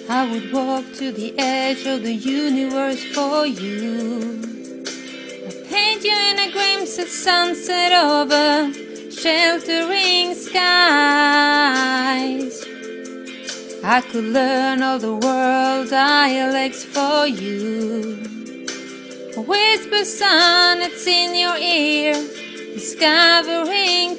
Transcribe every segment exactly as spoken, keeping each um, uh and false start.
I would walk to the edge of the universe for you. I'd paint you in a crimson sunset over sheltering skies. I could learn all the world dialects for you. Whisper sonnets in your ear, discovering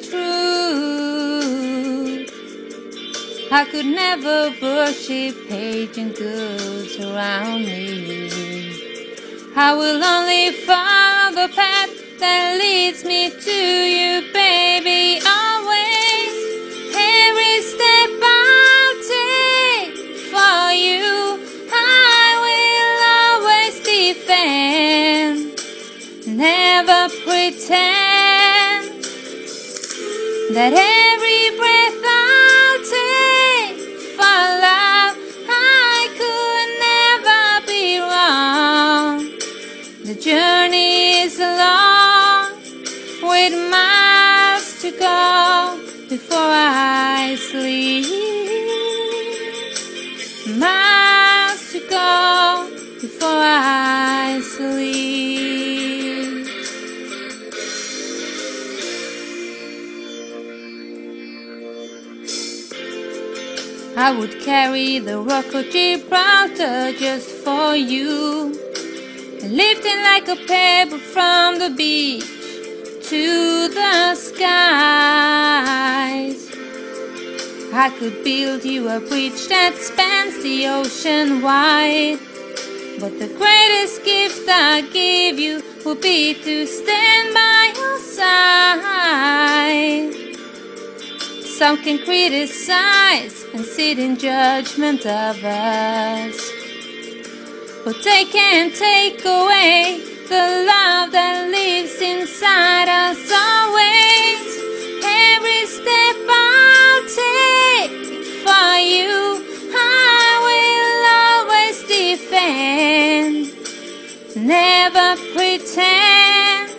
truth. I could never worship hate and goods around me. I will only follow the path that leads me to you, baby, always. Every step I'll take for you, I will always defend. Never pretend that every breath I'll take for love, I could never be wrong. The journey is long, with miles to go before I sleep. Miles to go before I sleep. I would carry the rock of Gibraltar just for you, lifting like a pebble from the beach to the skies. I could build you a bridge that spans the ocean wide, but the greatest gift I give you would be to stand by your side. Some can criticize and sit in judgment of us, but they can't take away the love that lives inside us always. Every step I'll take for you, I will always defend. Never pretend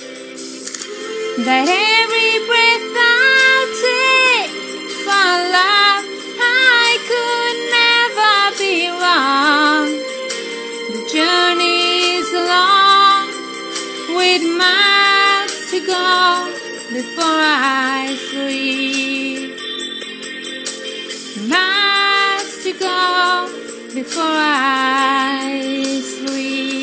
that every breath I'll take for love, I could never be wrong. The journey is long, with miles to go before I sleep. Miles to go before I sleep.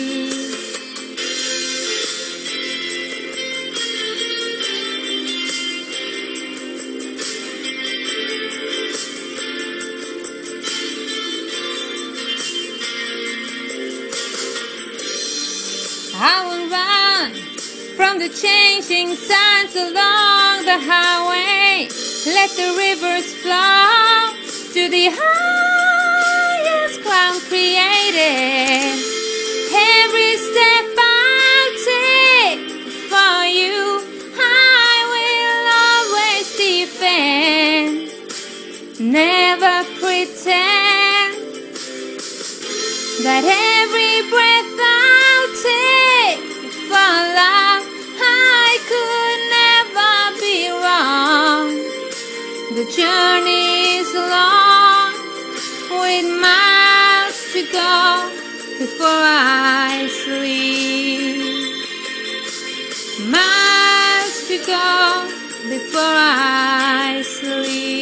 I will run from the changing signs along the highway. Let the rivers flow to the highest ground created. Every step I'll take for you, I will always defend. Never pretend that every breath I'll take for love, I could never be wrong. The journey is long, with miles to go before I sleep. Miles to go before I sleep.